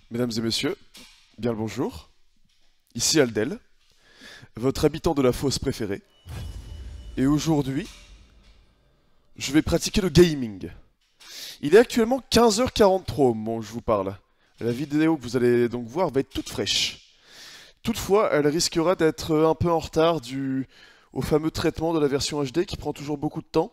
Mesdames et messieurs, bien le bonjour. Ici Aldel, votre habitant de la fosse préférée. Et aujourd'hui, je vais pratiquer le gaming. Il est actuellement 15h43 au moment où je vous parle. La vidéo que vous allez donc voir va être toute fraîche. Toutefois, elle risquera d'être un peu en retard dû au fameux traitement de la version HD qui prend toujours beaucoup de temps.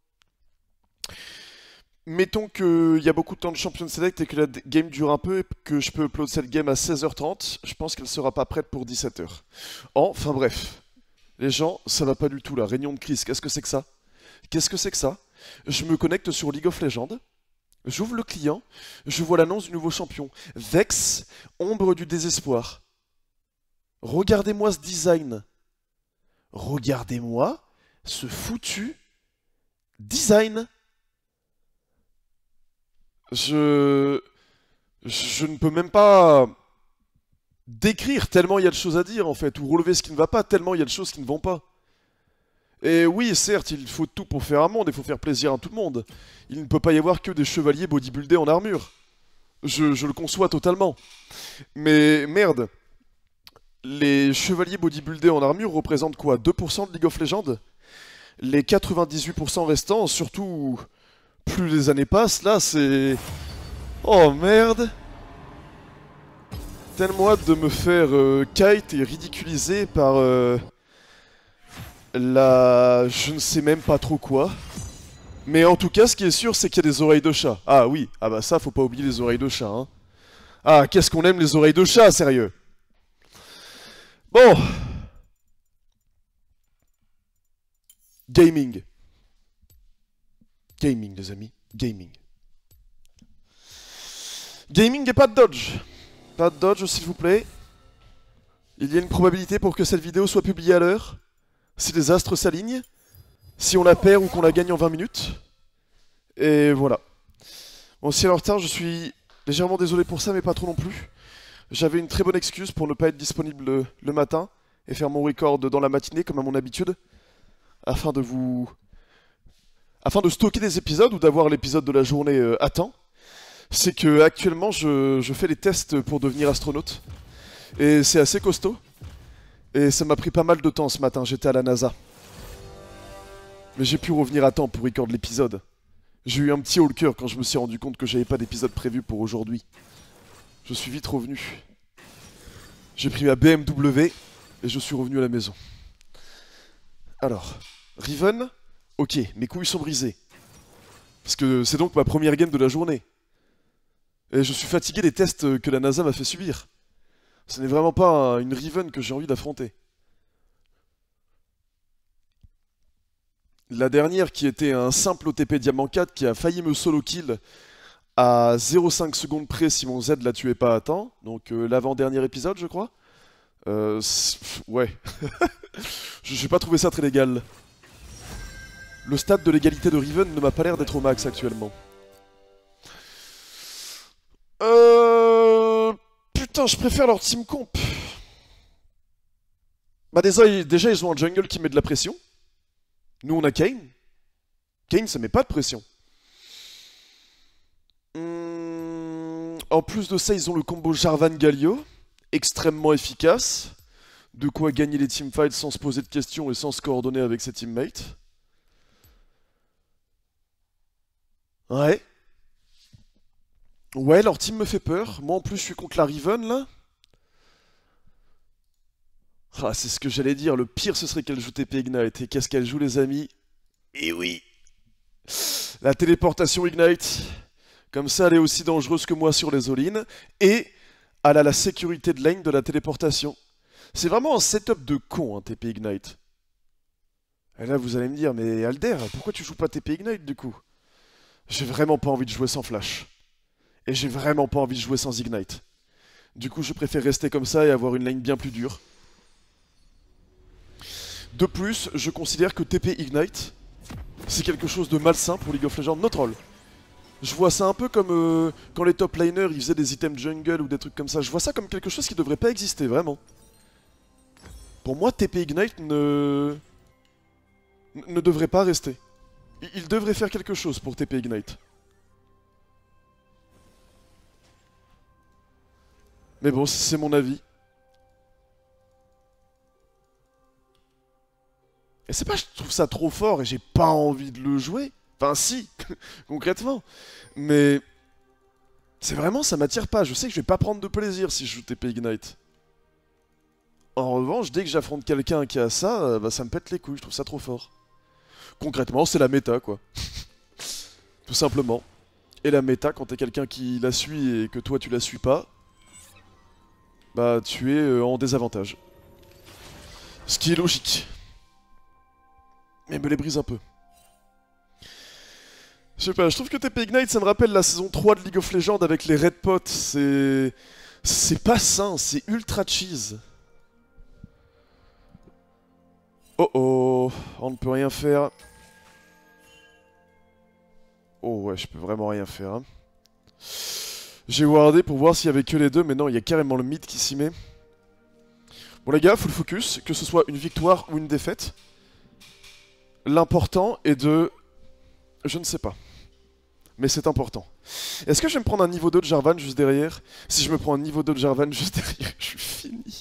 Mettons qu'il y a beaucoup de temps de Champion Select et que la game dure un peu et que je peux upload cette game à 16h30, je pense qu'elle sera pas prête pour 17h. Enfin bref, les gens, ça va pas du tout là, réunion de crise, qu'est-ce que c'est que ça? Qu'est-ce que c'est que ça? Je me connecte sur League of Legends, j'ouvre le client, je vois l'annonce du nouveau champion. Vex, ombre du désespoir. Regardez-moi ce design. Regardez-moi ce foutu design. Je... Je ne peux même pas décrire tellement il y a de choses à dire en fait, ou relever ce qui ne va pas tellement il y a de choses qui ne vont pas. Et oui, certes, il faut tout pour faire un monde, il faut faire plaisir à tout le monde. Il ne peut pas y avoir que des chevaliers bodybuildés en armure. Je le conçois totalement. Mais merde, les chevaliers bodybuildés en armure représentent quoi? 2% de League of Legends? Les 98% restants, surtout plus les années passent, là c'est... Oh merde! Tellement hâte de me faire kite et ridiculiser par la... je ne sais même pas trop quoi. Mais en tout cas, ce qui est sûr, c'est qu'il y a des oreilles de chat. Ah oui, ah bah ça, faut pas oublier les oreilles de chat, hein. Ah, qu'est-ce qu'on aime les oreilles de chat, sérieux. Bon. Gaming. Gaming, les amis. Gaming. Gaming et pas de dodge. Pas de dodge, s'il vous plaît. Il y a une probabilité pour que cette vidéo soit publiée à l'heure. Si les astres s'alignent. Si on la perd ou qu'on la gagne en 20 minutes. Et voilà. Bon, si elle est en retard, je suis légèrement désolé pour ça, mais pas trop non plus. J'avais une très bonne excuse pour ne pas être disponible le matin et faire mon record dans la matinée, comme à mon habitude, afin de vous... afin de stocker des épisodes ou d'avoir l'épisode de la journée à temps. C'est que actuellement, je fais des tests pour devenir astronaute. Et c'est assez costaud. Et ça m'a pris pas mal de temps ce matin, j'étais à la NASA. Mais j'ai pu revenir à temps pour record l'épisode. J'ai eu un petit haut le cœur quand je me suis rendu compte que j'avais pas d'épisode prévu pour aujourd'hui. Je suis vite revenu. J'ai pris ma BMW et je suis revenu à la maison. Alors, Riven, ok, mes couilles sont brisées. Parce que c'est donc ma première game de la journée. Et je suis fatigué des tests que la NASA m'a fait subir. Ce n'est vraiment pas une Riven que j'ai envie d'affronter. La dernière qui était un simple OTP Diamant 4 qui a failli me solo kill à 0,5 secondes près si mon Z la tuait pas à temps. Donc l'avant-dernier épisode, je crois. Ouais. J'ai pas trouvé ça très légal. Le stade de l'égalité de Riven ne m'a pas l'air d'être au max actuellement. Putain, je préfère leur team comp. Bah déjà, ils ont un jungle qui met de la pression. Nous, on a Kayn. Kayn, ça met pas de pression. En plus de ça, ils ont le combo Jarvan-Galio. Extrêmement efficace. De quoi gagner les teamfights sans se poser de questions et sans se coordonner avec ses teammates. Ouais. Ouais, leur team me fait peur. Moi, en plus, je suis contre la Riven, là. Ah, c'est ce que j'allais dire. Le pire, ce serait qu'elle joue TP Ignite. Et qu'est-ce qu'elle joue, les amis? Eh oui. La téléportation Ignite. Comme ça, elle est aussi dangereuse que moi sur les all-in. Et elle a la sécurité de lane de la téléportation. C'est vraiment un setup de con, hein, TP Ignite. Et là, vous allez me dire, mais Alder, pourquoi tu joues pas TP Ignite, du coup? J'ai vraiment pas envie de jouer sans flash. Et j'ai vraiment pas envie de jouer sans Ignite. Du coup, je préfère rester comme ça et avoir une lane bien plus dure. De plus, je considère que TP Ignite, c'est quelque chose de malsain pour League of Legends, no troll. Je vois ça un peu comme quand les top laners ils faisaient des items jungle ou des trucs comme ça. Je vois ça comme quelque chose qui devrait pas exister, vraiment. Pour moi, TP Ignite ne devrait pas rester. Il devrait faire quelque chose pour TP Ignite. Mais bon, c'est mon avis. Et c'est pas que je trouve ça trop fort et j'ai pas envie de le jouer. Enfin si, concrètement. Mais c'est vraiment, ça m'attire pas. Je sais que je vais pas prendre de plaisir si je joue TP Ignite. En revanche, dès que j'affronte quelqu'un qui a ça, bah ça me pète les couilles, je trouve ça trop fort. Concrètement, c'est la méta quoi. Tout simplement. Et la méta, quand t'es quelqu'un qui la suit et que toi tu la suis pas, bah tu es en désavantage. Ce qui est logique. Mais me les brise un peu. Je sais pas, je trouve que TP Ignite ça me rappelle la saison 3 de League of Legends avec les Red Pots. C'est pas sain, c'est ultra cheese. Oh oh, on ne peut rien faire. Oh ouais, je peux vraiment rien faire. Hein. J'ai wardé pour voir s'il y avait que les deux, mais non, il y a carrément le mid qui s'y met. Bon les gars, full focus, que ce soit une victoire ou une défaite. L'important est de... Je ne sais pas. Mais c'est important. Est-ce que je vais me prendre un niveau 2 de Jarvan juste derrière? Si je me prends un niveau 2 de Jarvan juste derrière, je suis fini.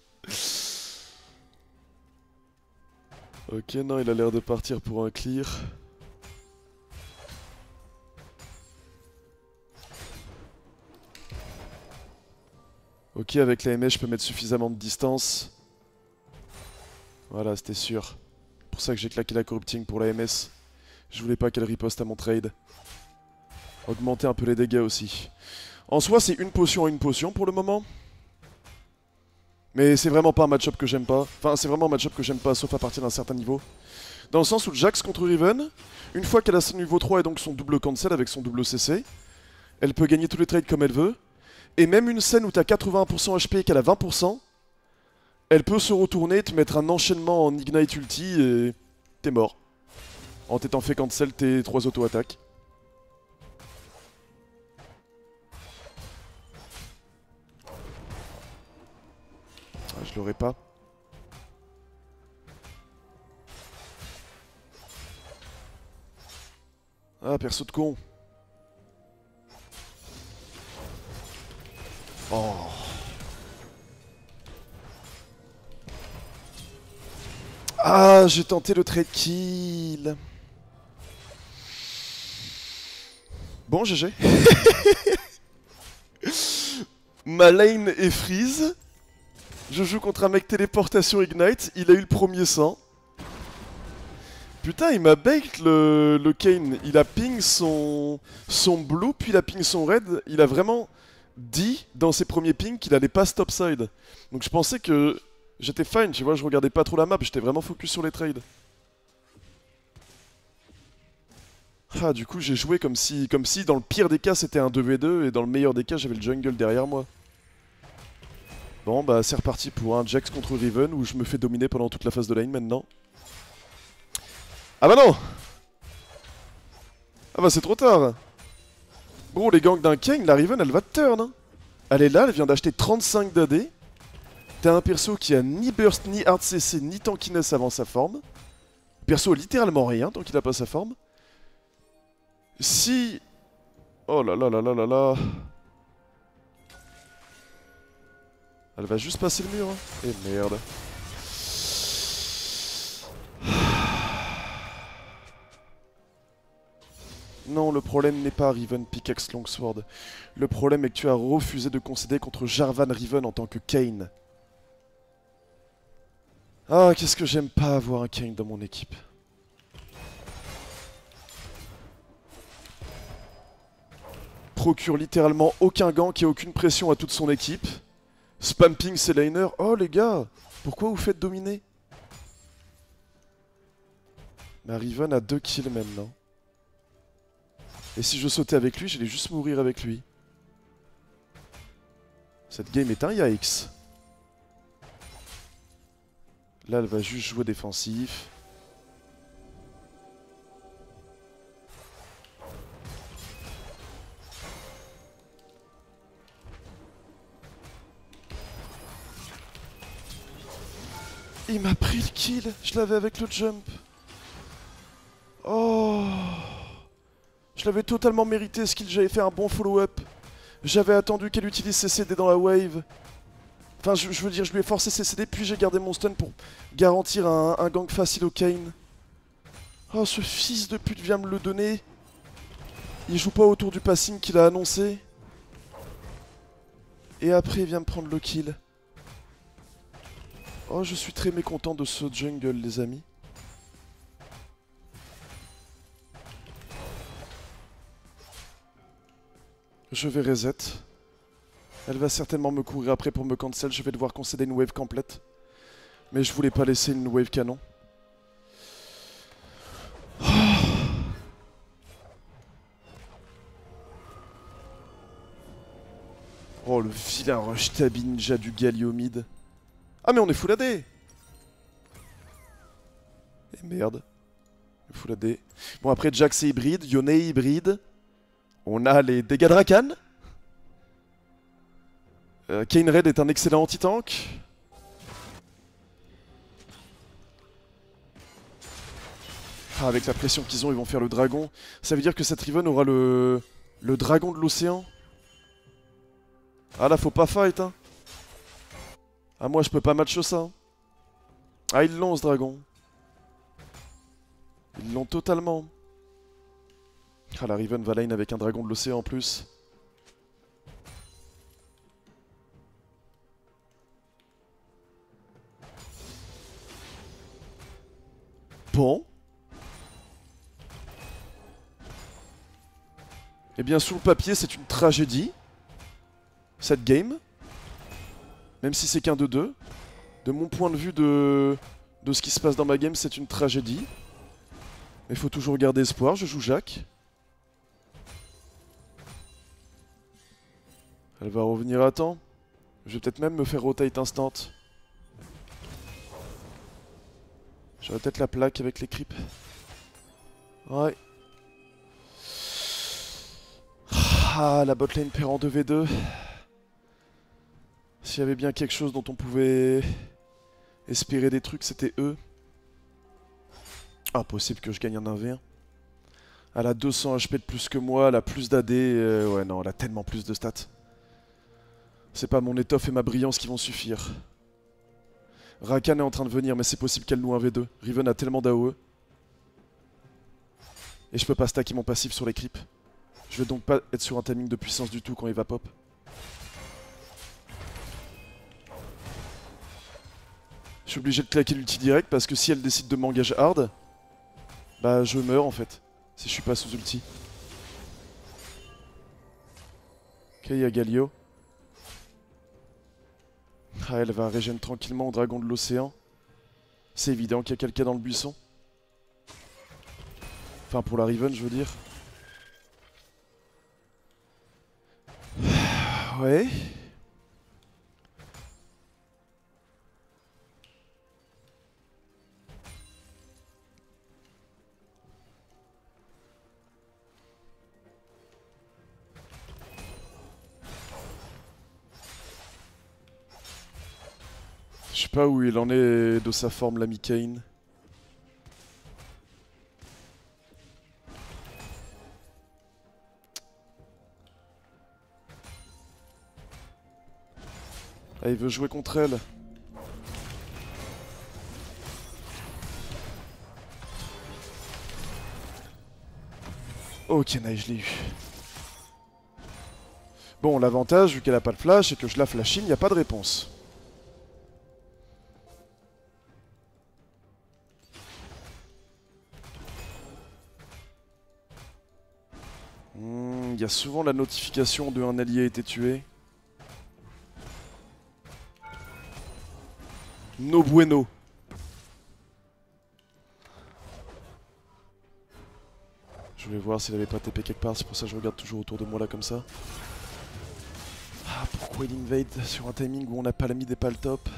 Ok, non, il a l'air de partir pour un clear. Ok, avec la MS, je peux mettre suffisamment de distance. Voilà, c'était sûr. C'est pour ça que j'ai claqué la corrupting pour la MS. Je voulais pas qu'elle riposte à mon trade. Augmenter un peu les dégâts aussi. En soi, c'est une potion pour le moment. Mais c'est vraiment pas un match-up que j'aime pas. Enfin, c'est vraiment un match-up que j'aime pas, sauf à partir d'un certain niveau. Dans le sens où Jax contre Riven, une fois qu'elle a son niveau 3 et donc son double cancel avec son double CC, elle peut gagner tous les trades comme elle veut. Et même une scène où t'as 81% HP et qu'elle a 20%, elle peut se retourner, te mettre un enchaînement en Ignite ulti et t'es mort. En t'étant fait cancel tes 3 auto-attaques. Ah, je l'aurais pas. Ah, perso de con. Oh. Ah, j'ai tenté le trade kill. Bon, GG. Ma lane est freeze. Je joue contre un mec téléportation Ignite. Il a eu le premier sang. Putain, il m'a bait le Kayn. Il a ping son blue, puis il a ping son red. Il a vraiment dit dans ses premiers pings qu'il allait pas stop side. Donc je pensais que j'étais fine, tu vois, je regardais pas trop la map, j'étais vraiment focus sur les trades. Ah, du coup, j'ai joué comme si dans le pire des cas c'était un 2v2 et dans le meilleur des cas j'avais le jungle derrière moi. Bon, bah c'est reparti pour un Jax contre Riven où je me fais dominer pendant toute la phase de lane maintenant. Ah bah non! Ah bah c'est trop tard! Bro, les gangs d'un Kayn, la Riven elle va te turn. Hein. Elle est là, elle vient d'acheter 35 d'AD. T'as un perso qui a ni burst, ni hard CC, ni tankiness avant sa forme. Perso littéralement rien tant qu'il a pas sa forme. Si... Oh là là là là là là... Elle va juste passer le mur. Hein. Et merde. Non, le problème n'est pas Riven Pickaxe Longsword. Le problème est que tu as refusé de concéder contre Jarvan Riven en tant que Kayn. Ah, qu'est-ce que j'aime pas avoir un Kayn dans mon équipe. Procure littéralement aucun gank et aucune pression à toute son équipe. Spamping ses laners. Oh les gars, pourquoi vous faites dominer? Ma Riven a 2 kills maintenant. Et si je sautais avec lui, j'allais juste mourir avec lui. Cette game est un yikes. Là, elle va juste jouer défensif. Il m'a pris le kill. Je l'avais avec le jump. Oh. Je l'avais totalement mérité ce kill. J'avais fait un bon follow-up. J'avais attendu qu'elle utilise ses CD dans la wave. Enfin, je veux dire, je lui ai forcé ses CD, puis j'ai gardé mon stun pour garantir un gank facile au Kayn. Oh, ce fils de pute vient me le donner. Il joue pas autour du passing qu'il a annoncé. Et après, il vient me prendre le kill. Oh, je suis très mécontent de ce jungle, les amis. Je vais reset. Elle va certainement me courir après pour me cancel. Je vais devoir concéder une wave complète. Mais je voulais pas laisser une wave canon. Oh, le vilain rush tabi ninja du Galio mid. Ah, mais on est full AD. Et merde. Full AD. Bon, après, Jax est hybride. Yone est hybride. On a les dégâts de Rakan. Kayn Red est un excellent anti-tank. Ah, avec la pression qu'ils ont, ils vont faire le dragon. Ça veut dire que cette Riven aura le dragon de l'océan. Ah là, faut pas fight, hein. Ah, moi, je peux pas match ça. Ah, ils l'ont, ce dragon. Ils l'ont totalement. Ah, la Riven va lane avec un dragon de l'océan en plus. Bon. Eh bien, sur le papier, c'est une tragédie. Cette game. Même si c'est qu'un 2-2. De mon point de vue de ce qui se passe dans ma game, c'est une tragédie. Mais il faut toujours garder espoir. Je joue Jacques. Elle va revenir à temps. Je vais peut-être même me faire rotate instant. J'aurais peut-être la plaque avec les creeps. Ouais. Ah, la botlane perd en 2v2. S'il y avait bien quelque chose dont on pouvait espérer des trucs, c'était eux. Impossible que je gagne un 1v1. Elle a 200 HP de plus que moi, elle a plus d'AD. Ouais, non, elle a tellement plus de stats. C'est pas mon étoffe et ma brillance qui vont suffire. Rakan est en train de venir, mais c'est possible qu'elle nous 1v2. Riven a tellement d'AOE. Et je peux pas stacker mon passif sur les creeps. Je vais donc pas être sur un timing de puissance du tout quand il va pop. Je suis obligé de claquer l'ulti direct parce que si elle décide de m'engager hard, bah je meurs en fait. Si je suis pas sous ulti. Ok, il y a Galio. Ah, elle va régénérer tranquillement au dragon de l'océan. C'est évident qu'il y a quelqu'un dans le buisson. Enfin, pour la Riven, je veux dire. Ouais. Je sais pas où il en est de sa forme, l'ami Kayn. Ah, il veut jouer contre elle. Ok, nice, je l'ai eu. Bon, l'avantage, vu qu'elle a pas de flash et que je la flash in, y a pas de réponse. Il y a souvent la notification de un allié a été tué. No bueno. Je voulais voir s'il avait pas TP quelque part, c'est pour ça que je regarde toujours autour de moi là comme ça. Ah, pourquoi il invade sur un timing où on n'a pas la mid et pas le top?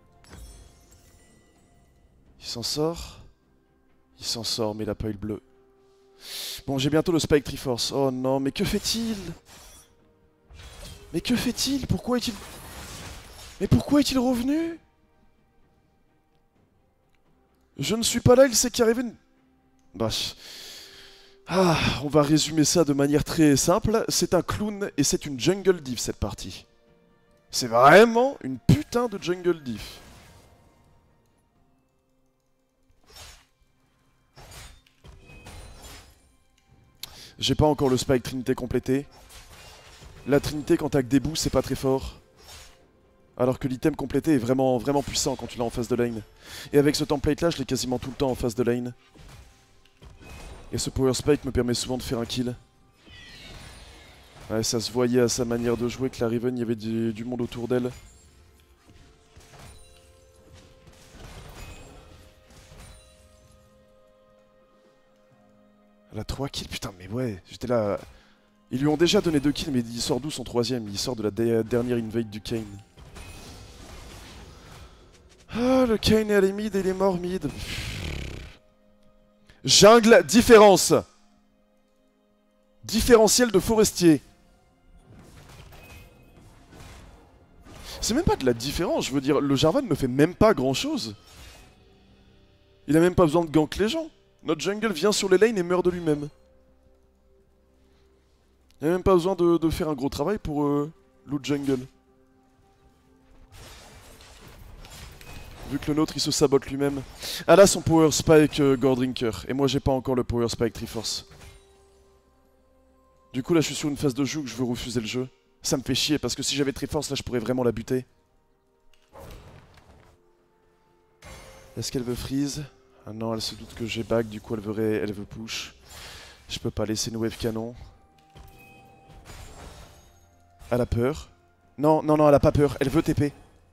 Il s'en sort. Il s'en sort, mais il a pas eu le bleu. Bon, j'ai bientôt le Spike Triforce. Oh non, mais que fait-il? Mais que fait-il? Pourquoi est-il... Mais pourquoi est-il revenu? Je ne suis pas là, il sait qu'il arrive une... Bah... Ah, on va résumer ça de manière très simple. C'est un clown et c'est une jungle div cette partie. C'est vraiment une putain de jungle diff. J'ai pas encore le spike trinité complété. La trinité quand t'as que des boosts c'est pas très fort. Alors que l'item complété est vraiment puissant quand tu l'as en face de lane. Et avec ce template là je l'ai quasiment tout le temps en face de lane. Et ce power spike me permet souvent de faire un kill. Ouais, ça se voyait à sa manière de jouer que la Riven, il y avait du monde autour d'elle. Elle a 3 kills, putain, mais ouais, j'étais là. Ils lui ont déjà donné 2 kills, mais il sort d'où son 3ème? Il sort de la dernière invade du Kayn. Ah, le Kayn est allé mid et il est mort mid. Jungle, différence. Différentiel de forestier. C'est même pas de la différence, je veux dire, le Jarvan ne fait même pas grand chose. Il a même pas besoin de gank les gens. Notre jungle vient sur les lanes et meurt de lui-même. Il a même pas besoin de faire un gros travail pour loot jungle. Vu que le nôtre il se sabote lui-même. Ah là son power spike Gordrinker. Et moi j'ai pas encore le power spike Triforce. Du coup là je suis sur une phase de jeu où je veux refuser le jeu. Ça me fait chier parce que si j'avais Triforce là je pourrais vraiment la buter. Est-ce qu'elle veut freeze? Ah non, elle se doute que j'ai back, du coup elle veut push. Je peux pas laisser une wave canon. Elle a peur. Non, non, non, elle a pas peur, elle veut TP.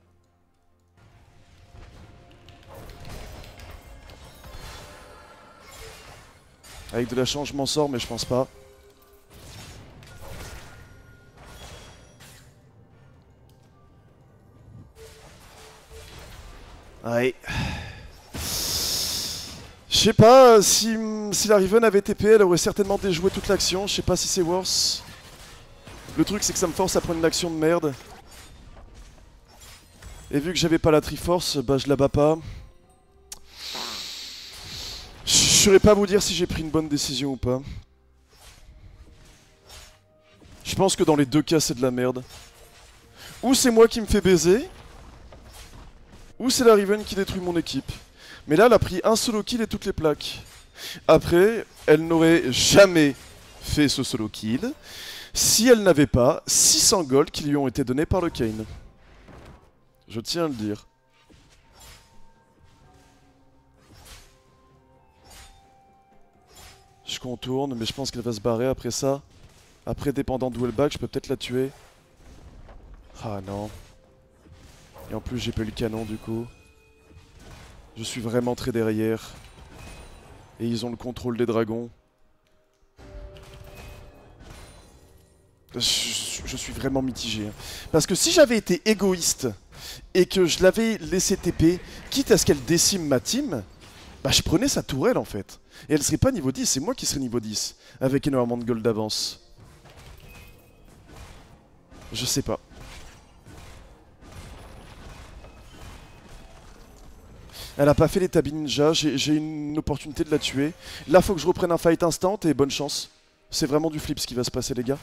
Avec de la chance je m'en sors mais je pense pas. Ouais. Je sais pas, si la Riven avait TP, elle aurait certainement déjoué toute l'action. Je sais pas si c'est worse. Le truc, c'est que ça me force à prendre une action de merde. Et vu que j'avais pas la Triforce, bah je la bats pas. Je saurais pas vous dire si j'ai pris une bonne décision ou pas. Je pense que dans les deux cas, c'est de la merde. Ou c'est moi qui me fais baiser, ou c'est la Riven qui détruit mon équipe. Mais là, elle a pris un solo kill et toutes les plaques. Après, elle n'aurait jamais fait ce solo kill si elle n'avait pas 600 gold qui lui ont été donnés par le Kayn. Je tiens à le dire. Je contourne, mais je pense qu'elle va se barrer après ça. Après, dépendant d'où elle back, je peux peut-être la tuer. Ah non. Et en plus, j'ai pas eu le canon du coup. Je suis vraiment très derrière. Et ils ont le contrôle des dragons. Je suis vraiment mitigé. Hein. Parce que si j'avais été égoïste et que je l'avais laissé TP, quitte à ce qu'elle décime ma team, bah je prenais sa tourelle en fait. Et elle serait pas niveau 10, c'est moi qui serais niveau 10. Avec énormément de gold d'avance. Je sais pas. Elle a pas fait les tabis ninja, j'ai une opportunité de la tuer. Là faut que je reprenne un fight instant et bonne chance. C'est vraiment du flip ce qui va se passer les gars.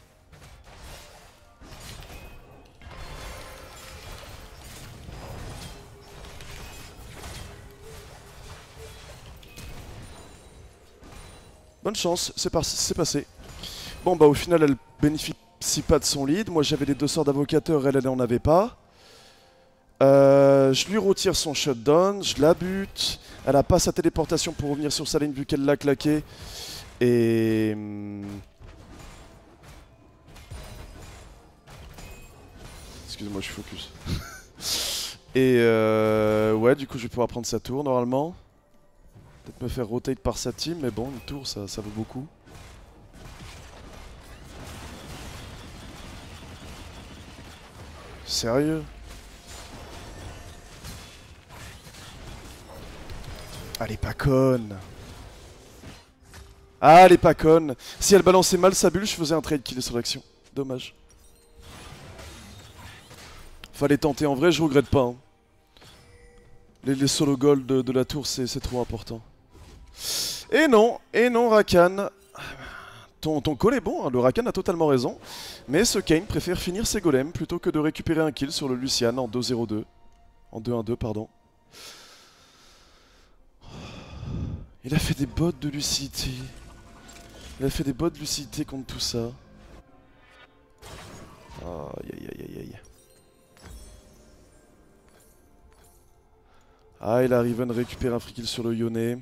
Bonne chance, c'est passé. Bon bah au final elle bénéficie pas de son lead. Moi j'avais les 2 sorts d'avocateur, elle en avait pas. Je lui retire son shutdown, je la bute. Elle a pas sa téléportation pour revenir sur sa ligne vu qu'elle l'a claqué. Et... Excusez-moi, je suis focus. Et ouais, du coup je vais pouvoir prendre sa tour normalement. Peut-être me faire rotate par sa team, mais bon, une tour ça vaut beaucoup. Sérieux? Ah, elle est pas conne. Ah, elle est pas conne. Si elle balançait mal sa bulle, je faisais un trade kill sur l'action. Dommage. Fallait tenter, en vrai, je regrette pas. Hein. Les solo gold de la tour, c'est trop important. Et non, Rakan. Ton call est bon, hein, le Rakan a totalement raison. Mais ce Kayn préfère finir ses golems plutôt que de récupérer un kill sur le Lucian en 2-0-2. En 2-1-2, pardon. Il a fait des bots de lucidité. Il a fait des bots de lucidité contre tout ça. Aïe aïe aïe aïe aïe. Ah, et la Riven récupère un free kill sur le Yone.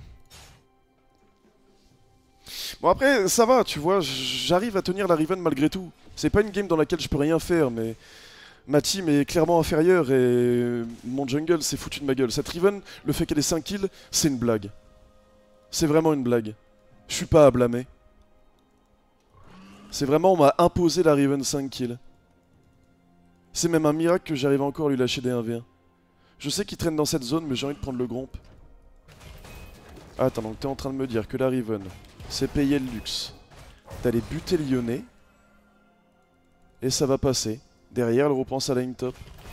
Bon après, ça va, tu vois, j'arrive à tenir la Riven malgré tout. C'est pas une game dans laquelle je peux rien faire, mais ma team est clairement inférieure et mon jungle s'est foutu de ma gueule. Cette Riven, le fait qu'elle ait 5 kills, c'est une blague. C'est vraiment une blague. Je suis pas à blâmer. C'est vraiment, on m'a imposé la Riven 5 kills. C'est même un miracle que j'arrive encore à lui lâcher des 1v1. Je sais qu'il traîne dans cette zone, mais j'ai envie de prendre le gromp. Attends, donc t'es en train de me dire que la Riven s'est payé le luxe d'aller buter le Yone. Et ça va passer. Derrière, elle repense à la top.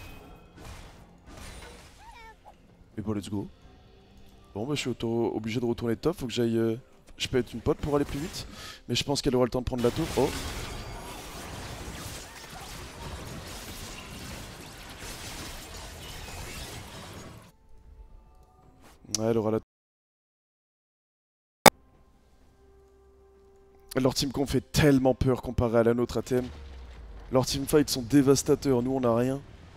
Et bon, let's go. Bon, bah je suis obligé de retourner top. Faut que j'aille... Je peux être une pote pour aller plus vite. Mais je pense qu'elle aura le temps de prendre la tour. Oh. Ouais, elle aura la... Leur team comp fait tellement peur comparé à la nôtre à thème. Leurs teamfights sont dévastateurs, nous on a rien.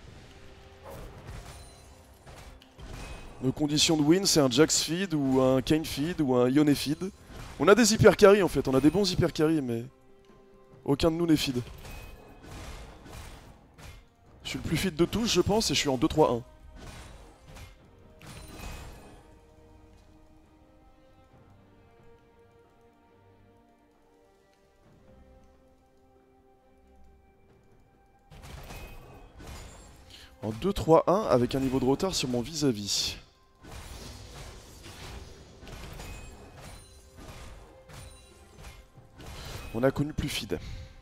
Nos conditions de win, c'est un Jax feed ou un Kayn feed ou un Yone feed. On a des hyper carry en fait, on a des bons hyper carry mais aucun de nous n'est feed. Je suis le plus feed de tous je pense et je suis en 2-3-1. En 2-3-1 avec un niveau de retard sur mon vis-à-vis. On a connu plus feed.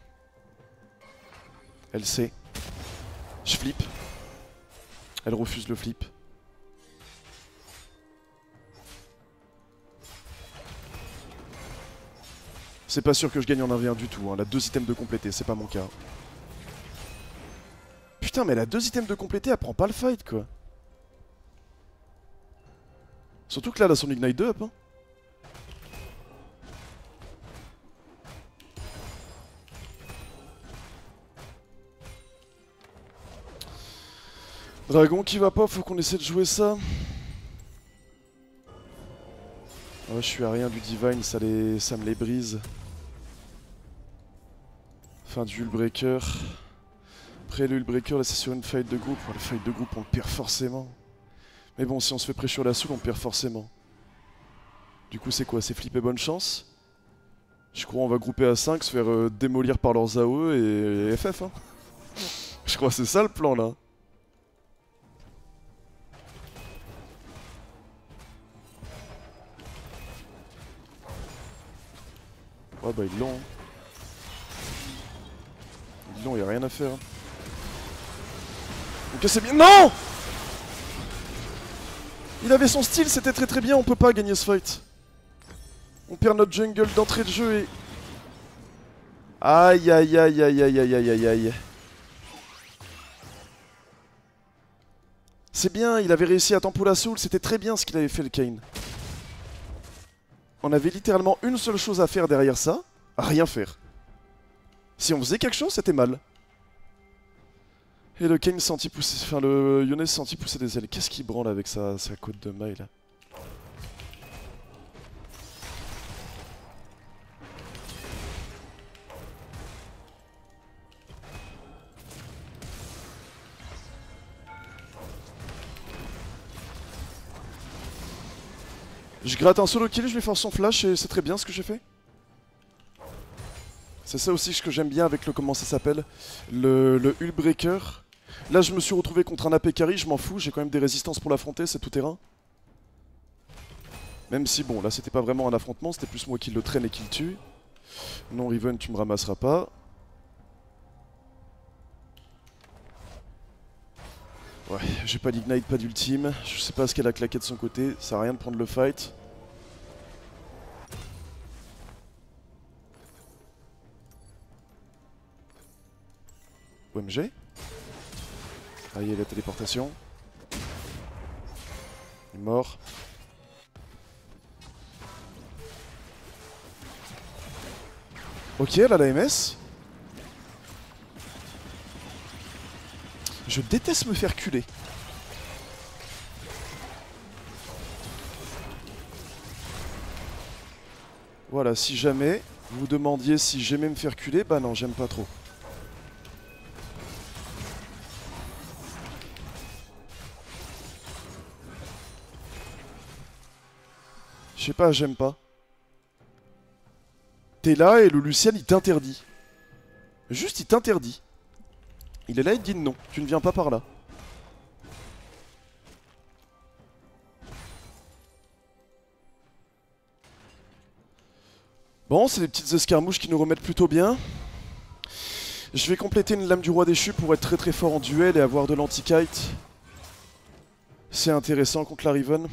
Elle sait. Je flippe. Elle refuse le flip. C'est pas sûr que je gagne en 1v1 du tout, hein. Elle a 2 items de compléter, c'est pas mon cas. Putain, mais elle a 2 items de compléter, elle prend pas le fight quoi. Surtout que là, elle a son Ignite 2 up. Hein. Dragon qui va pas, faut qu'on essaie de jouer ça. Oh, je suis à rien du Divine, ça me les brise. Fin du Hullbreaker. Après le Hullbreaker, là c'est sur une fight de groupe. Le fight de groupe, on le perd forcément. Mais bon, si on se fait pressure la soul, on perd forcément. Du coup, c'est quoi? C'est flipper bonne chance. Je crois on va grouper à 5, se faire démolir par leurs AOE et FF. Hein. Je crois que c'est ça le plan là. Ouais bah ils l'ont. Hein. Ils l'ont, y'a rien à faire. Donc c'est bien. Non! Il avait son style, c'était très très bien, on peut pas gagner ce fight. On perd notre jungle d'entrée de jeu et... Aïe aïe aïe aïe aïe aïe aïe aïe aïe. C'est bien, il avait réussi à tempo la soul, c'était très bien ce qu'il avait fait le Kayn. On avait littéralement une seule chose à faire derrière ça, rien faire. Si on faisait quelque chose, c'était mal. Et le Kayn sentit pousser, enfin le Yone sentit pousser des ailes. Qu'est-ce qu'il branle avec sa côte de maille là? Je gratte un solo kill, je lui force son flash et c'est très bien ce que j'ai fait. C'est ça aussi ce que j'aime bien avec le, comment ça s'appelle, le Hullbreaker. Là je me suis retrouvé contre un AP carry, je m'en fous, j'ai quand même des résistances pour l'affronter, c'est tout terrain. Même si bon, là c'était pas vraiment un affrontement, c'était plus moi qui le traîne et qui le tue. Non Riven, tu me ramasseras pas. Ouais, j'ai pas d'ignite, pas d'ultime, je sais pas ce qu'elle a claqué de son côté, ça sert à rien de prendre le fight. OMG. Aïe, la téléportation. Il est mort. Ok, elle a la MS. Je déteste me faire culer. Voilà, si jamais vous vous demandiez si j'aimais me faire culer, bah non, j'aime pas trop. Je sais pas, j'aime pas. T'es là et le Lucian il t'interdit. Juste il t'interdit. Il est là, il te dit non, tu ne viens pas par là. Bon, c'est des petites escarmouches qui nous remettent plutôt bien. Je vais compléter une lame du roi déchu pour être très très fort en duel et avoir de l'anti-kite. C'est intéressant contre la Riven.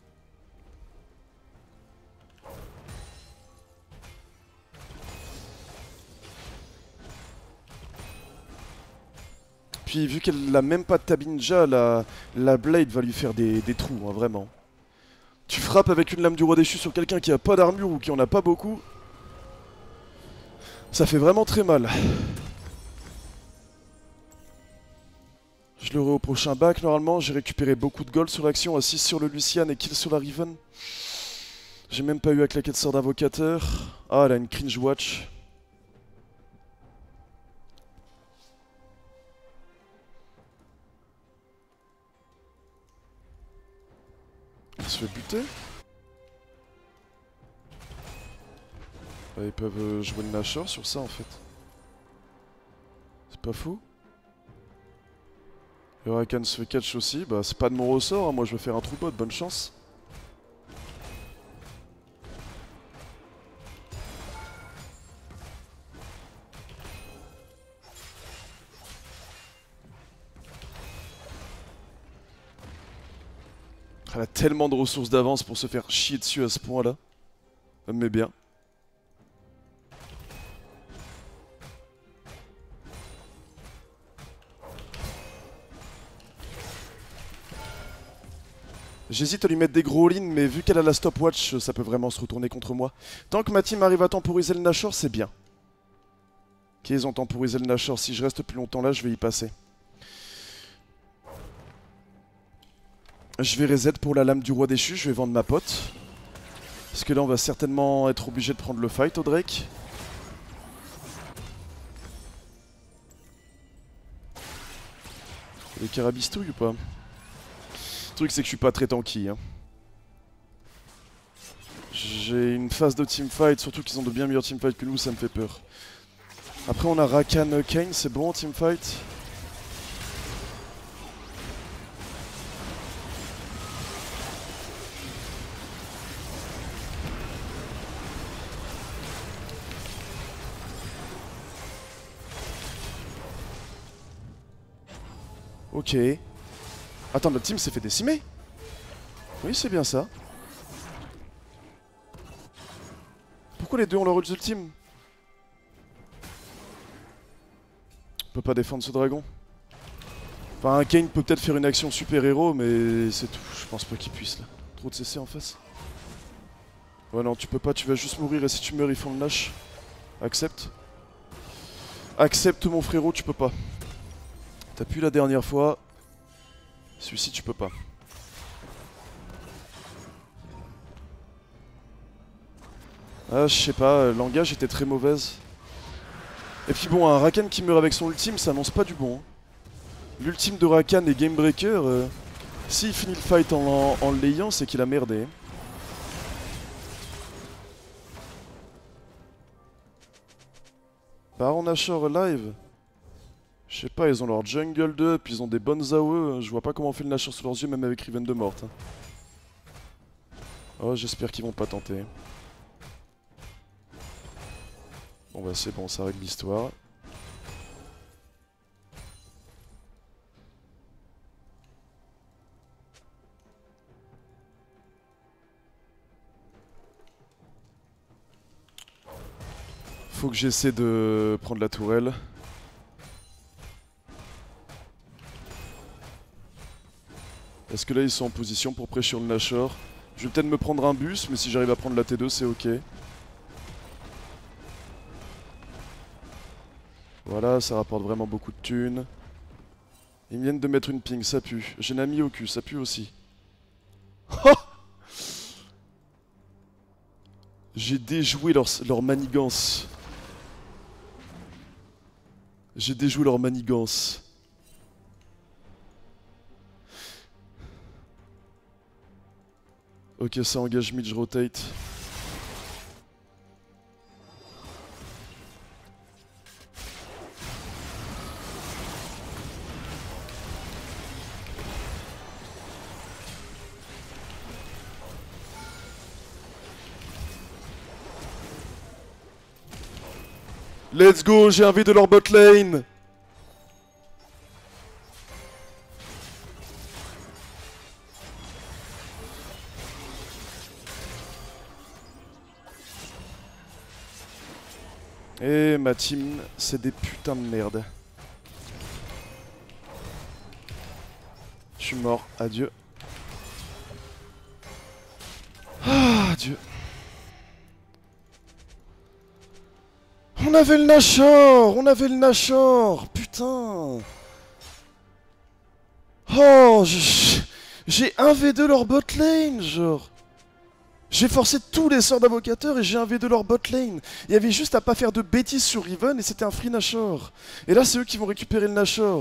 Puis vu qu'elle n'a même pas de Tabinja, la Blade va lui faire des trous, hein, vraiment. Tu frappes avec une lame du roi déchu sur quelqu'un qui a pas d'armure ou qui en a pas beaucoup. Ça fait vraiment très mal. Je l'aurai au prochain bac normalement. J'ai récupéré beaucoup de gold sur l'action, assise sur le Lucian et kill sur la Riven. J'ai même pas eu à claquer de sort d'invocateur. Ah, elle a une cringe watch. Elle se fait buter. Bah, ils peuvent jouer le Nashor sur ça en fait. C'est pas fou. Et Rakan se fait catch aussi. Bah c'est pas de mon ressort, hein. Moi je vais faire un trou bot, bonne chance. Elle a tellement de ressources d'avance pour se faire chier dessus à ce point là. Elle me met bien. J'hésite à lui mettre des gros all-in, mais vu qu'elle a la stopwatch, ça peut vraiment se retourner contre moi. Tant que ma team arrive à temporiser le Nashor, c'est bien. Ok, ils ont temporisé le Nashor. Si je reste plus longtemps là, je vais y passer. Je vais reset pour la lame du roi déchu, je vais vendre ma pote. Parce que là, on va certainement être obligé de prendre le fight au Drake. Les carabistouilles ou pas? Le truc c'est que je suis pas très tanky. Hein. J'ai une phase de teamfight, surtout qu'ils ont de bien meilleurs teamfights que nous, ça me fait peur. Après on a Rakan Kayn, c'est bon en teamfight. Ok. Attends, notre team s'est fait décimer? Oui, c'est bien ça. Pourquoi les deux ont leur ultime? On peut pas défendre ce dragon. Enfin, Kayn peut peut-être faire une action super-héros, mais c'est tout. Je pense pas qu'il puisse là. Trop de CC en face. Ouais, non, tu peux pas, tu vas juste mourir et si tu meurs, ils font le Nash. Accepte. Accepte, mon frérot, tu peux pas. T'as pu la dernière fois. Celui-ci, tu peux pas. Ah, je sais pas, l'engage était très mauvaise. Et puis bon, un Rakan qui meurt avec son ultime, ça annonce pas du bon. Hein. L'ultime de Rakan est Game Breaker. S'il finit le fight en l'ayant, c'est qu'il a merdé. Baron Nashor live. Je sais pas, ils ont leur jungle 2, puis ils ont des bonnes AOE. Je vois pas comment on fait le Nashor sous leurs yeux, même avec Riven de morte. Hein. Oh, j'espère qu'ils vont pas tenter. Bon bah c'est bon, ça règle l'histoire. Faut que j'essaie de prendre la tourelle. Est-ce que là ils sont en position pour pressure le Nashor? Je vais peut-être me prendre un bus, mais si j'arrive à prendre la T2 c'est ok. Voilà, ça rapporte vraiment beaucoup de thunes. Ils viennent de mettre une ping, ça pue. J'ai Nami au cul, ça pue aussi. J'ai déjoué leur manigance. J'ai déjoué leur manigance. Ok, ça engage mid, je rotate. Let's go, j'ai un V de leur bot lane. Et ma team, c'est des putains de merde. Je suis mort, adieu. Ah, adieu. On avait le Nashor. On avait le Nashor. Putain. Oh, j'ai 1v2 leur bot lane, genre. J'ai forcé tous les sorts d'invocateurs et j'ai 1v2 leur bot lane. Il y avait juste à pas faire de bêtises sur Riven et c'était un free Nashor. Et là, c'est eux qui vont récupérer le Nashor.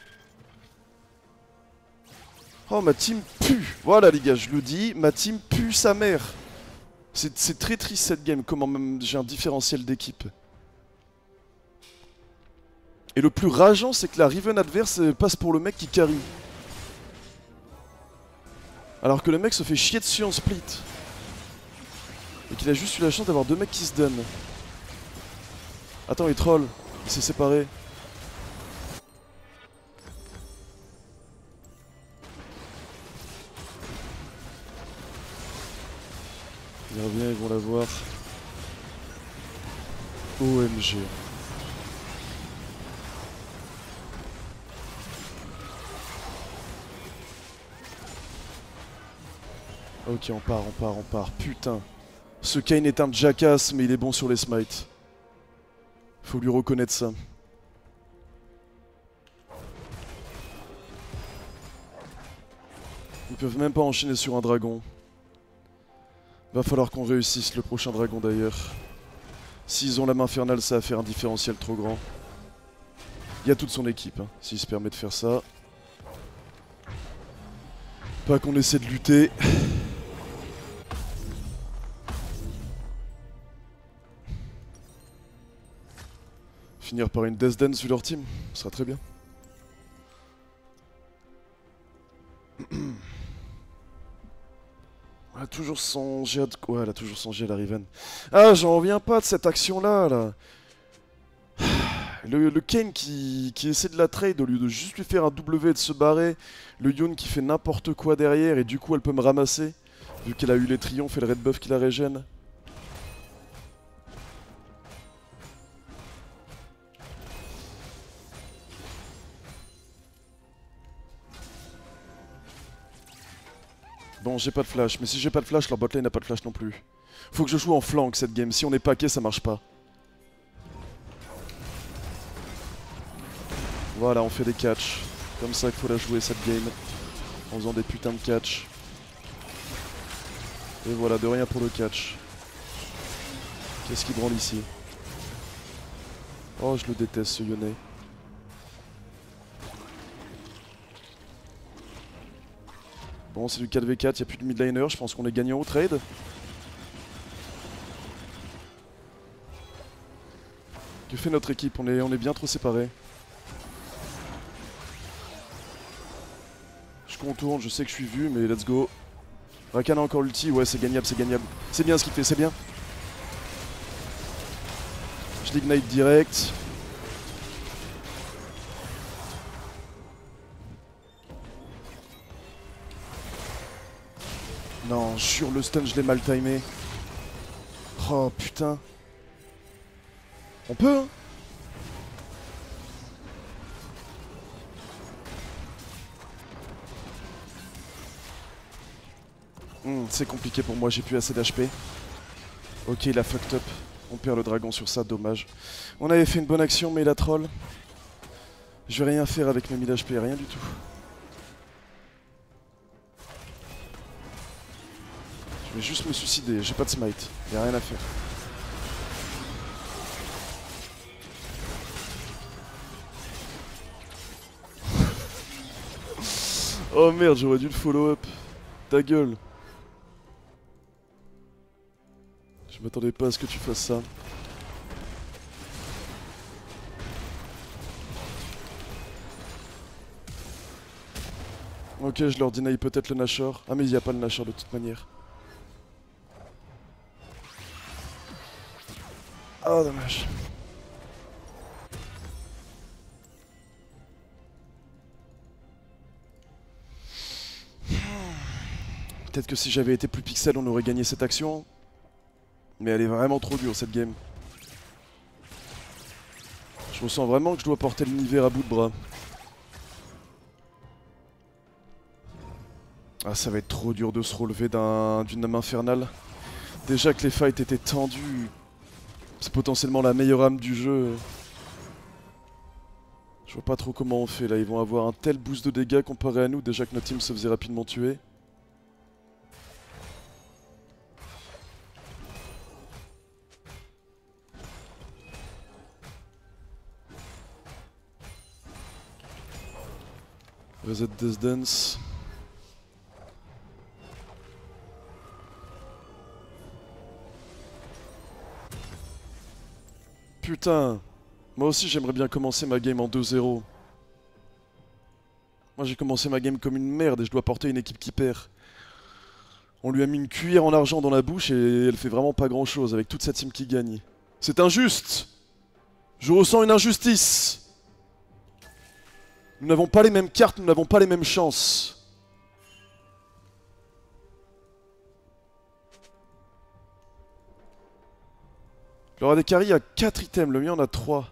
Oh, ma team pue. Voilà, les gars, je le dis, ma team pue sa mère. C'est très triste cette game, comment même j'ai un différentiel d'équipe. Et le plus rageant, c'est que la Riven adverse passe pour le mec qui carry. Alors que le mec se fait chier dessus en split. Et qu'il a juste eu la chance d'avoir deux mecs qui se donnent. Attends, il troll. Il s'est séparé. Il revient, ils vont l'avoir. OMG. Ok, on part. Putain. Ce Kayn est un jackass, mais il est bon sur les smites. Faut lui reconnaître ça. Ils peuvent même pas enchaîner sur un dragon. Va falloir qu'on réussisse le prochain dragon d'ailleurs. S'ils ont la main infernale, ça va faire un différentiel trop grand. Il y a toute son équipe, hein, s'il se permet de faire ça. Pas qu'on essaie de lutter. Finir par une Death Dance vu leur team, ce sera très bien. Elle a toujours son jet. Ouais, elle a toujours son jet la Riven. Ah, j'en reviens pas de cette action-là, là. Le Kayn qui essaie de la trade au lieu de juste lui faire un W et de se barrer. Le Yun qui fait n'importe quoi derrière et du coup elle peut me ramasser. Vu qu'elle a eu les triomphes et le red buff qui la régène. Bon, j'ai pas de flash, mais si j'ai pas de flash, leur botlane n'a pas de flash non plus. Faut que je joue en flank cette game, si on est paquet ça marche pas. Voilà, on fait des catchs. Comme ça qu'il faut la jouer cette game. En faisant des putains de catch. Et voilà, de rien pour le catch. Qu'est-ce qu'il branle ici? Oh, je le déteste ce Yone. Bon, c'est du 4v4, y'a plus de midliner, je pense qu'on est gagnant au trade. Que fait notre équipe? On est bien trop séparés. Je contourne, je sais que je suis vu, mais let's go. Rakan a encore l'ulti, ouais c'est gagnable, c'est gagnable. C'est bien ce qu'il fait, c'est bien. Je l'ignite direct. Non, jure le stun je l'ai mal timé. Oh putain. On peut hein. C'est compliqué pour moi, j'ai plus assez d'HP. Ok, il a fucked up. On perd le dragon sur ça, dommage. On avait fait une bonne action, mais il a troll. Je vais rien faire avec mes 1000 HP, rien du tout. Je vais juste me suicider, j'ai pas de smite. Y'a rien à faire. Oh merde, j'aurais dû le follow up. Ta gueule. Je m'attendais pas à ce que tu fasses ça. Ok, je leur deny peut-être le Nashor. Ah mais il n'y a pas le Nashor de toute manière. Ah dommage. Peut-être que si j'avais été plus pixel, on aurait gagné cette action. Mais elle est vraiment trop dure cette game. Je ressens vraiment que je dois porter l'univers à bout de bras. Ah, ça va être trop dur de se relever d'une âme infernale. Déjà que les fights étaient tendus. C'est potentiellement la meilleure âme du jeu. Je vois pas trop comment on fait là. Ils vont avoir un tel boost de dégâts comparé à nous. Déjà que notre team se faisait rapidement tuer. Reset Death Dance. Putain. Moi aussi j'aimerais bien commencer ma game en 2-0. Moi j'ai commencé ma game comme une merde et je dois porter une équipe qui perd. On lui a mis une cuillère en argent dans la bouche et elle fait vraiment pas grand chose avec toute sa team qui gagne. C'est injuste. Je ressens une injustice. Nous n'avons pas les mêmes cartes, nous n'avons pas les mêmes chances. Le roi des carries a 4 items, le mien en a 3.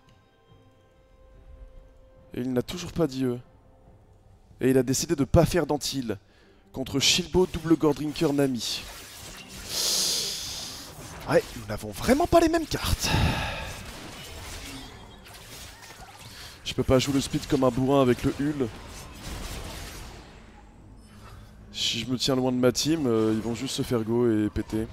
Et il n'a toujours pas d'IE. Et il a décidé de pas faire d'anti-heal. Contre Shilbo, double Gordrinker, Nami. Ouais, nous n'avons vraiment pas les mêmes cartes. Je peux pas jouer le speed comme un bourrin avec le Hul. Si je me tiens loin de ma team, ils vont juste se faire go et péter.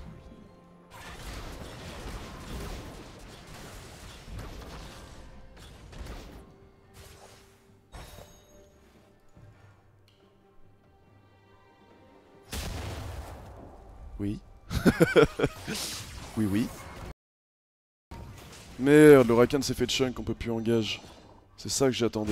Oui. Oui, oui. Merde, le Rakan s'est fait chunk, on peut plus engage. C'est ça que j'attendais.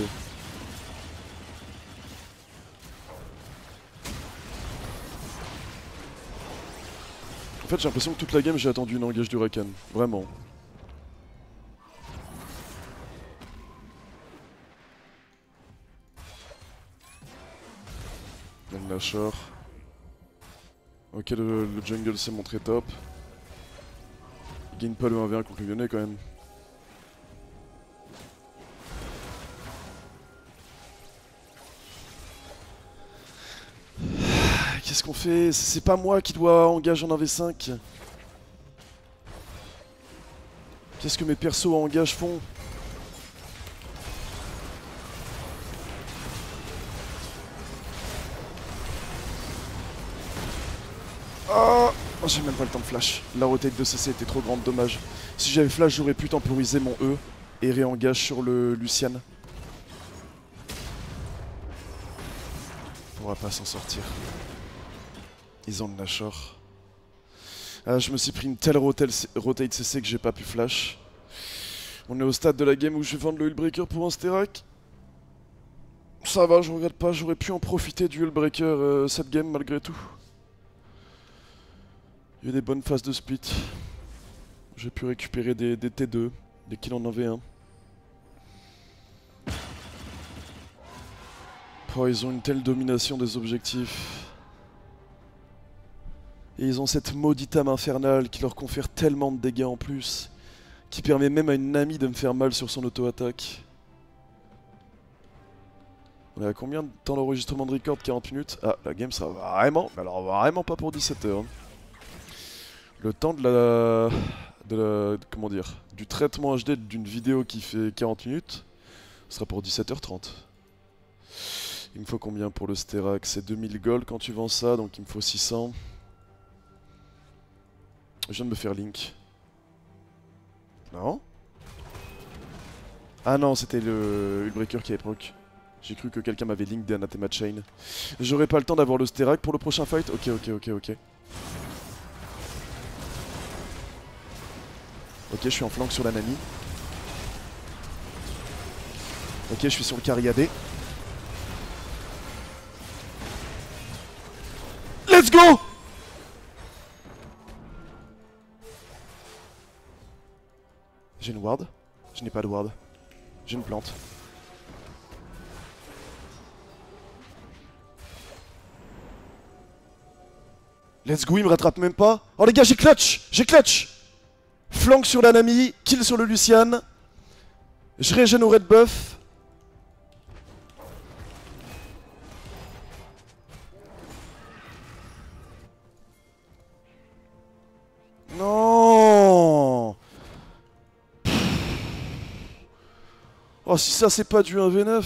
En fait, j'ai l'impression que toute la game, j'ai attendu une engage du Rakan. Vraiment. Il y a le Nashor. Ok, le jungle s'est montré top. Il gagne pas le 1v1 contre le Lyonnais quand même. Qu'est-ce qu'on fait? C'est pas moi qui dois engager en 1v5. Qu'est-ce que mes persos à engage font? Oh, j'ai même pas le temps de flash. La rotate de CC était trop grande, dommage. Si j'avais flash, j'aurais pu temporiser mon E et réengage sur le Lucian. On pourra pas s'en sortir. Ils ont le Nashor. Ah, je me suis pris une telle rotate CC que j'ai pas pu flash. On est au stade de la game où je vais vendre le Hullbreaker pour un Sterak. Ça va, je regrette pas, j'aurais pu en profiter du Hullbreaker cette game malgré tout. Il y a eu des bonnes phases de split. J'ai pu récupérer des T2 dès qu'il en avait un. Oh, ils ont une telle domination des objectifs. Et ils ont cette maudite âme infernale qui leur confère tellement de dégâts en plus. Qui permet même à une Nami de me faire mal sur son auto-attaque. On est à combien de temps l'enregistrement de record? 40 minutes. Ah, la game ça va vraiment, mais alors vraiment pas pour 17 h. Le temps comment dire, du traitement HD d'une vidéo qui fait 40 minutes sera pour 17h30. Il me faut combien pour le Sterak? C'est 2000 gold quand tu vends ça, donc il me faut 600. Je viens de me faire link. Non? Ah non, c'était le Hullbreaker qui avait proc. J'ai cru que quelqu'un m'avait link des Anathema Chain. J'aurai pas le temps d'avoir le Sterak pour le prochain fight? Ok. Ok, je suis en flank sur la Nami. Ok, je suis sur le Cariadé. Let's go! J'ai une ward. Je n'ai pas de ward. J'ai une plante. Let's go, il me rattrape même pas. Oh les gars, j'ai clutch! J'ai clutch! Flank sur la Nami, kill sur le Lucian. Je régène au red buff. Non! Oh, si ça c'est pas du 1v9.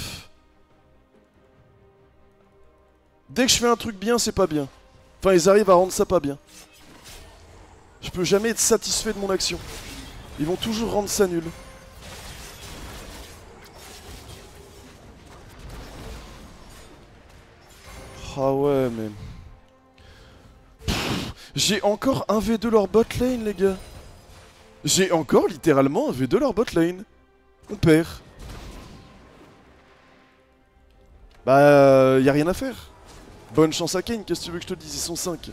Dès que je fais un truc bien, c'est pas bien. Enfin, ils arrivent à rendre ça pas bien. Je peux jamais être satisfait de mon action. Ils vont toujours rendre ça nul. Ah ouais, mais... J'ai encore 1v2 leur bot lane, les gars. J'ai encore littéralement 1v2 leur bot lane. On perd. Bah, y a rien à faire. Bonne chance à Kane, qu'est-ce que tu veux que je te dise, ils sont 5.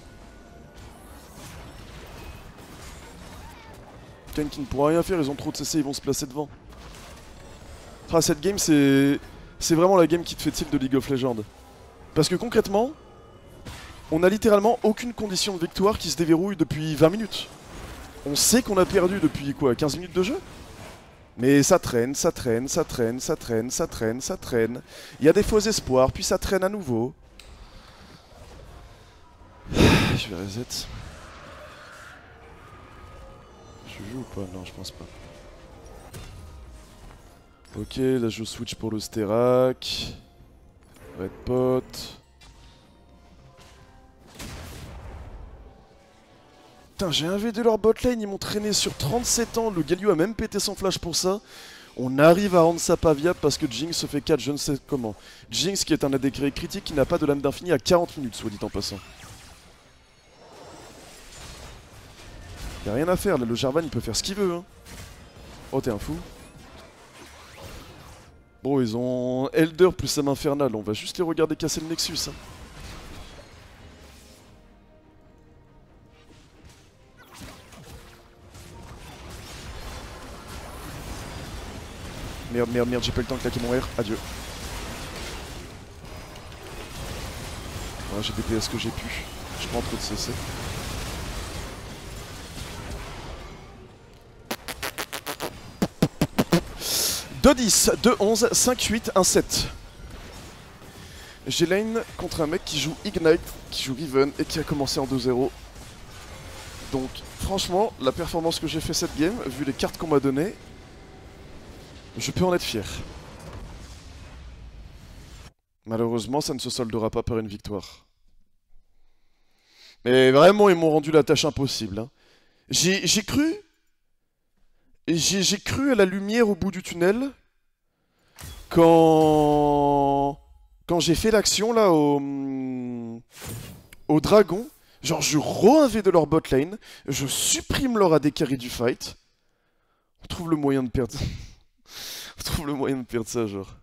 Kane qui ne pourra rien faire, ils ont trop de CC, ils vont se placer devant. Ah, cette game, c'est vraiment la game qui te fait tilt de League of Legends. Parce que concrètement, on a littéralement aucune condition de victoire qui se déverrouille depuis 20 minutes. On sait qu'on a perdu depuis quoi, 15 minutes de jeu? Mais ça traîne, ça traîne, ça traîne, ça traîne, ça traîne, ça traîne. Il y a des faux espoirs, puis ça traîne à nouveau. Je vais reset. Je joue ou pas? Non, je pense pas. Ok, là je switch pour le Sterak. Red pot. Putain, j'ai un V de leur botlane, ils m'ont traîné sur 37 ans. Le Galio a même pété son flash pour ça. On arrive à rendre ça pas viable parce que Jinx se fait 4 je ne sais comment. Jinx qui est un AD carry critique qui n'a pas de lame d'infini à 40 minutes, soit dit en passant. Y'a rien à faire, là, le Jarvan il peut faire ce qu'il veut. Hein. Oh, t'es un fou. Bon, ils ont Elder plus Sam Infernal, on va juste les regarder casser le Nexus. Hein. Merde, j'ai pas eu le temps de claquer mon R, adieu. Ouais, j'ai DPS ce que j'ai pu, je prends trop de CC. « 2-10, 2-11, 5-8, 1-7. J'ai lane contre un mec qui joue Ignite, qui joue Riven et qui a commencé en 2-0. Donc franchement, la performance que j'ai fait cette game, vu les cartes qu'on m'a données, je peux en être fier. Malheureusement, ça ne se soldera pas par une victoire. Mais vraiment, ils m'ont rendu la tâche impossible. Hein. J'ai cru... J'ai cru à la lumière au bout du tunnel quand j'ai fait l'action là au dragon. Genre je re-1v de leur botlane, je supprime leur AD carry du fight. On trouve le moyen de perdre. On trouve le moyen de perdre ça genre.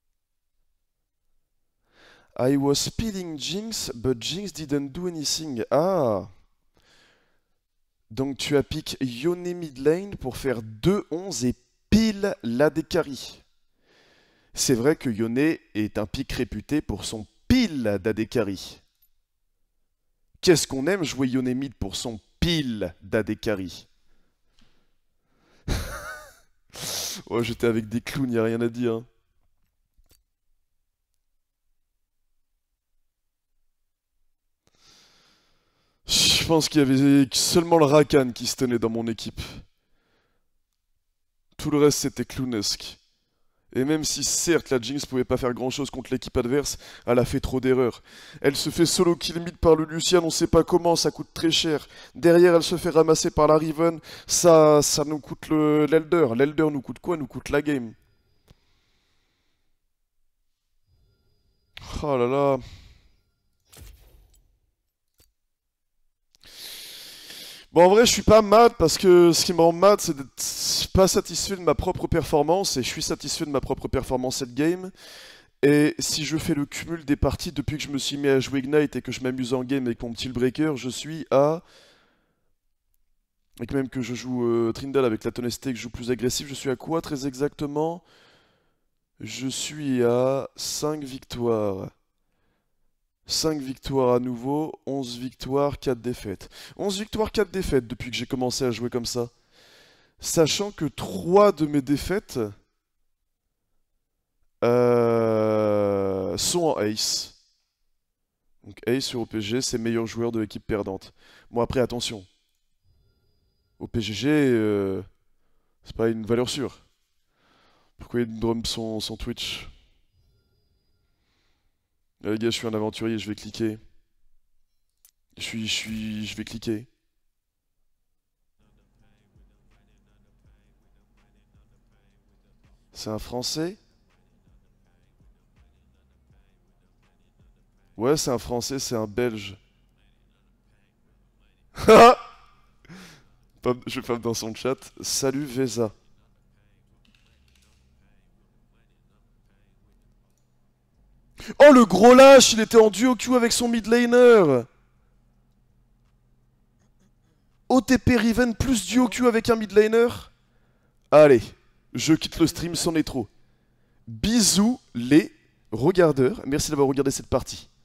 I was speeding Jinx, but Jinx didn't do anything. Ah. Donc tu as pick Yone mid lane pour faire 2-11 et pile l'AD carry. C'est vrai que Yone est un pick réputé pour son pile d'AD carry. Qu'est-ce qu'on aime jouer Yone mid pour son pile d'AD carry. Oh, j'étais avec des clowns, y'a rien à dire. Je pense qu'il y avait seulement le Rakan qui se tenait dans mon équipe. Tout le reste c'était clownesque. Et même si certes la Jinx pouvait pas faire grand chose contre l'équipe adverse, elle a fait trop d'erreurs. Elle se fait solo kill mid par le Lucian, on sait pas comment, ça coûte très cher. Derrière elle se fait ramasser par la Riven, ça nous coûte l'Elder. L'Elder nous coûte quoi? Nous coûte la game. Oh là là. Bon, en vrai, je suis pas mad parce que ce qui me rend mad, c'est d'être pas satisfait de ma propre performance et je suis satisfait de ma propre performance cette game. Et si je fais le cumul des parties depuis que je me suis mis à jouer Ignite et que je m'amuse en game avec mon petit breaker, je suis à. Et que même que je joue Trindle avec la tonalité, que je joue plus agressif, je suis à quoi très exactement? Je suis à 5 victoires. 5 victoires à nouveau, 11 victoires, 4 défaites. 11 victoires, 4 défaites depuis que j'ai commencé à jouer comme ça. Sachant que 3 de mes défaites sont en Ace. Donc Ace sur OPG, c'est meilleur joueur de l'équipe perdante. Bon après attention. Au PGG, c'est pas une valeur sûre. Pourquoi il drum son Twitch? Ah, les gars, je suis un aventurier, je vais cliquer. Je vais cliquer. C'est un Français? Ouais, c'est un Français, c'est un Belge. Je fais dans son chat. Salut Vesa. Oh le gros lâche, il était en duo Q avec son mid laner. OTP Riven plus duo Q avec un mid laner. Allez, je quitte le stream, c'en est trop. Bisous les regardeurs, merci d'avoir regardé cette partie.